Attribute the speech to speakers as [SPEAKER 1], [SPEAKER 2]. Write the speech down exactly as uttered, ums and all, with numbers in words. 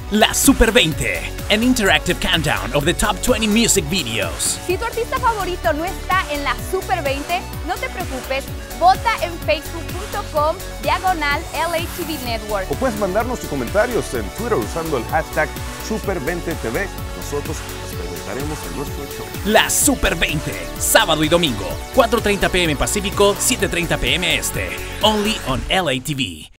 [SPEAKER 1] La Super veinte, an interactive countdown of the top twenty music videos.
[SPEAKER 2] Si tu artista favorito no está en la Super veinte, no te preocupes, vota en facebook punto com diagonal L A T V Network.
[SPEAKER 3] O puedes mandarnos tus comentarios en Twitter usando el hashtag Super veinte T V. Nosotros los presentaremos en nuestro show.
[SPEAKER 1] La Super veinte, sábado y domingo, cuatro treinta p m Pacífico, siete treinta p m Este. Only on L A T V.